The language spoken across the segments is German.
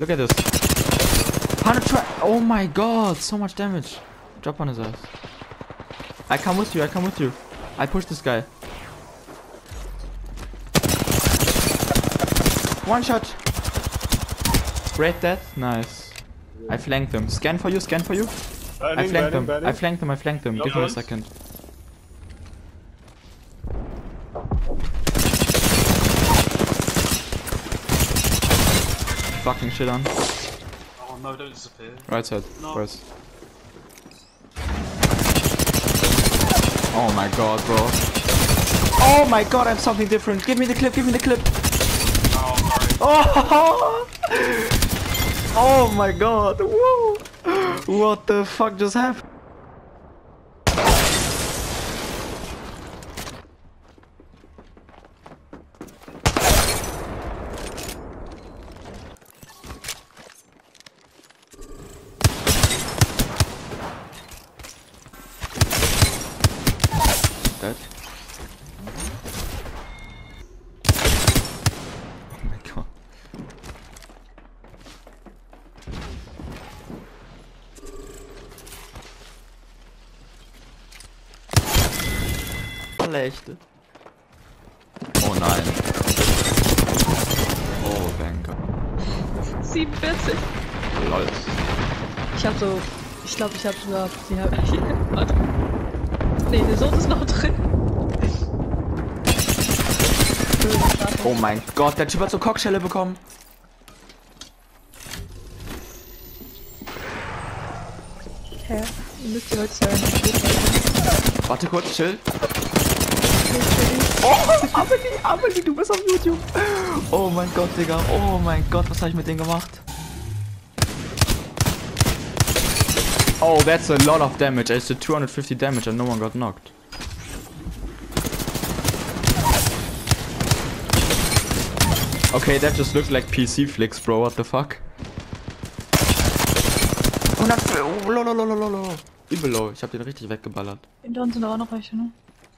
Look at this. 120. Oh my god, so much damage. Drop on his ass. I come with you, I come with you. I push this guy. One shot. Great death. Nice. I flanked them. Scan for you, scan for you. I flanked them. I flanked them, I flanked them. Give me a second. Fucking shit on. Oh no, don't disappear. Right side. No. First. Oh my god, bro. Oh my god, I have something different. Give me the clip, give me the clip. Oh, oh my god. Whoa. What the fuck just happened? Dead. Oh my god. Echte. Oh nein. Oh, Banker. 47. Lol. Ich hab so. Ich glaube, ich hab sogar. Warte. Nee, der Sohn ist noch drin. Oh mein Gott, der Typ hat so Cockschelle bekommen. Hä? Ihr müsst hier heute sein. Warte kurz, chill. Oh, Amelie, du bist auf YouTube. Oh mein Gott, Digga. Oh mein Gott, was habe ich mit denen gemacht? Oh, that's a lot of damage. I did 250 damage and no one got knocked. Okay, that just looked like PC flicks, bro. What the fuck? Oh, lolololololo. Übel low. Ich hab den richtig weggeballert. Hinter uns sind auch noch welche, ne?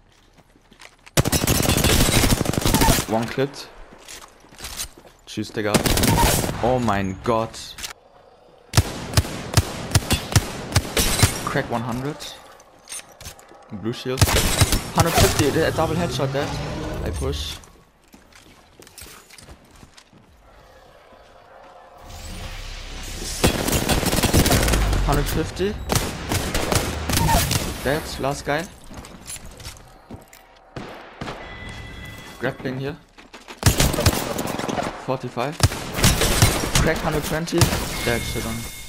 One clipped. Tschüss, Digga. Oh mein Gott. Crack 100. Blue shield. 150, double headshot dead. I push. $150. Dead, last guy. Grappling here. 45. Crack 120. Dead, shit on.